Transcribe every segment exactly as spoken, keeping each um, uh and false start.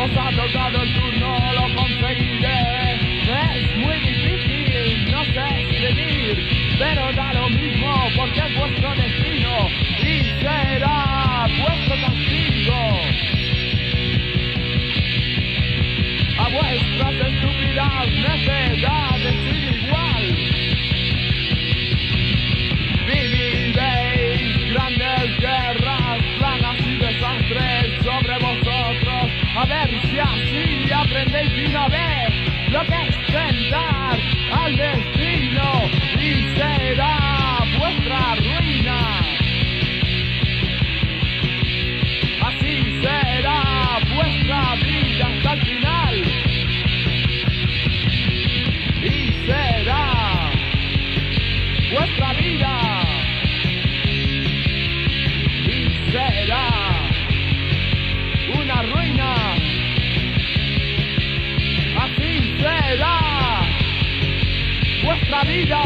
nos ha tocado el turno, lo conseguiré. Es muy difícil, no sé escribir, pero da lo mismo porque es vuestro destino y será vuestro castigo. A vuestras estúpidas necedades sin igual. Viviréis grandes guerras, plagas y desastres sobre vosotros. A ver si así aprendéis de una vez lo que es tentar al destino y será vuestra ruina. Así será vuestra vida hasta el final y será vuestra vida y será una ruina. Así será vuestra vida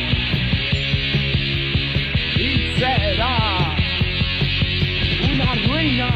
y será una ruina.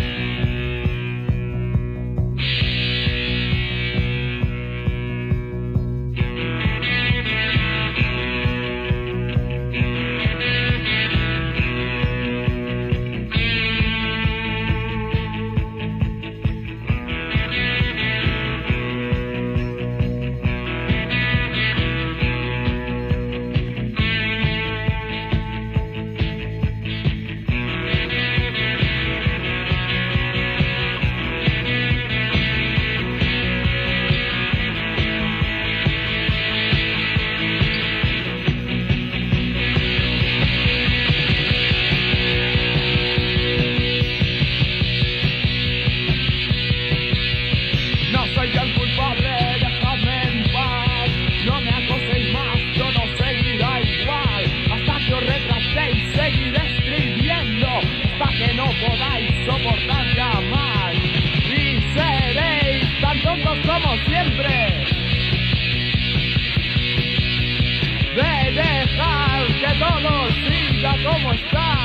Como siempre, de dejar que todo siga como está.